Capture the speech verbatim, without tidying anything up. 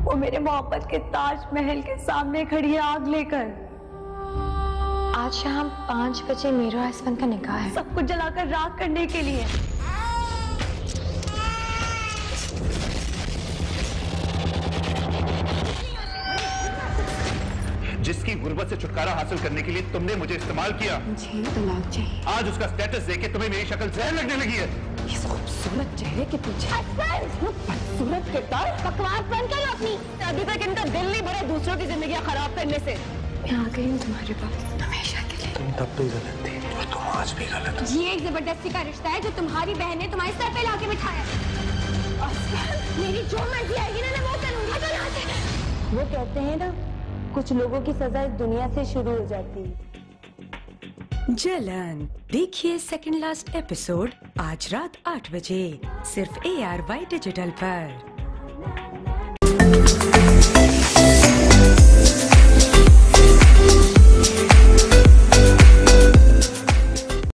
वो मेरे मोहब्बत के ताजमहल के सामने खड़ी है आग लेकर। आज शाम पाँच बजे मेरा आसमान का निकाह है। सब कुछ जलाकर राख करने के लिए। जिसकी गुर्बत से छुटकारा हासिल करने के लिए तुमने मुझे इस्तेमाल किया, मुझे तलाक चाहिए। आज उसका स्टेटस देख तुम्हें मेरी शक्ल जहर लगने लगी है। इस खूबसूरत चेहरे के पीछे खूबसूरत किरदार, बकवास बंद करो अपनी। अभी तक इनका दिल नहीं भरा दूसरों की जिंदगी खराब करने से। मैं आ गई हूँ तुम्हारे पास हमेशा के लिए। तुम तब भी गलत थी और तुम आज भी गलत हो। ये एक जबरदस्ती का रिश्ता है जो तुम्हारी बहन ने तुम्हारे सर पे लाके बिठाया। मेरी जो मर्जी आएगी ना मैं वो करूंगी। वो कहते हैं ना, कुछ लोगों की सजा इस दुनिया से शुरू हो जाती है। जलन देखिए सेकंड लास्ट एपिसोड आज रात आठ बजे सिर्फ ए आर वाई डिजिटल पर।